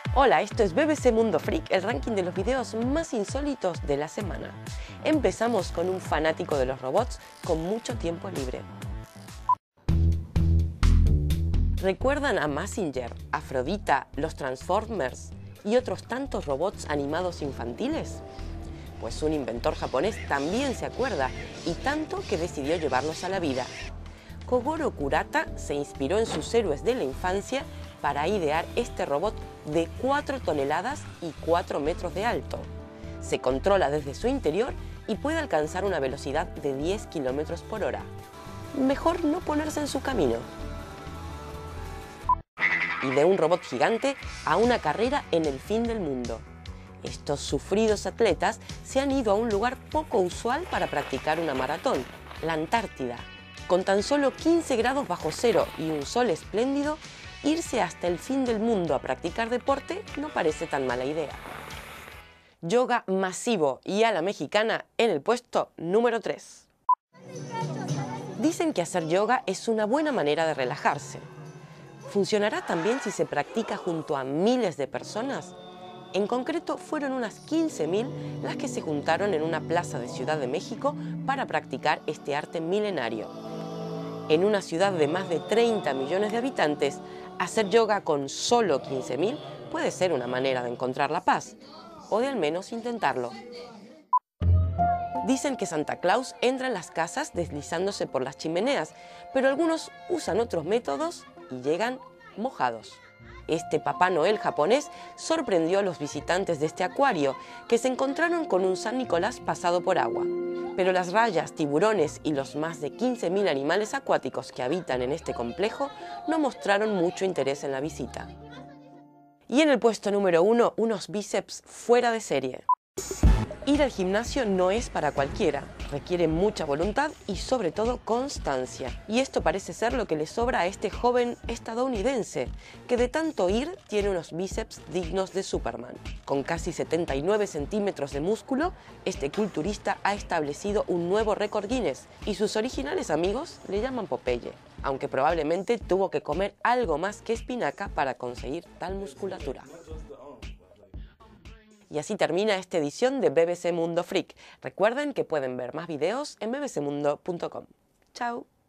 Hola, esto es BBC Mundo Freak, el ranking de los videos más insólitos de la semana. Empezamos con un fanático de los robots con mucho tiempo libre. ¿Recuerdan a Mazinger, Afrodita, los Transformers y otros tantos robots animados infantiles? Pues un inventor japonés también se acuerda, y tanto que decidió llevarlos a la vida. Kogoro Kurata se inspiró en sus héroes de la infancia para idear este robot de 4 toneladas y 4 metros de alto. Se controla desde su interior y puede alcanzar una velocidad de 10 kilómetros por hora. Mejor no ponerse en su camino. Y de un robot gigante a una carrera en el fin del mundo. Estos sufridos atletas se han ido a un lugar poco usual para practicar una maratón, la Antártida. Con tan solo 15 grados bajo cero y un sol espléndido, irse hasta el fin del mundo a practicar deporte no parece tan mala idea. Yoga masivo y a la mexicana en el puesto número 3. Dicen que hacer yoga es una buena manera de relajarse. ¿Funcionará también si se practica junto a miles de personas? En concreto, fueron unas 15.000 las que se juntaron en una plaza de Ciudad de México para practicar este arte milenario. En una ciudad de más de 30 millones de habitantes, hacer yoga con solo 15.000 puede ser una manera de encontrar la paz, o de al menos intentarlo. Dicen que Santa Claus entra en las casas deslizándose por las chimeneas, pero algunos usan otros métodos y llegan mojados. Este Papá Noel japonés sorprendió a los visitantes de este acuario, que se encontraron con un San Nicolás pasado por agua. Pero las rayas, tiburones y los más de 15.000 animales acuáticos que habitan en este complejo no mostraron mucho interés en la visita. Y en el puesto número 1, unos bíceps fuera de serie. Ir al gimnasio no es para cualquiera, requiere mucha voluntad y sobre todo constancia. Y esto parece ser lo que le sobra a este joven estadounidense, que de tanto ir tiene unos bíceps dignos de Superman. Con casi 79 centímetros de músculo, este culturista ha establecido un nuevo récord Guinness y sus originales amigos le llaman Popeye, aunque probablemente tuvo que comer algo más que espinaca para conseguir tal musculatura. Y así termina esta edición de BBC Mundo Freak. Recuerden que pueden ver más videos en bbcmundo.com. ¡Chao!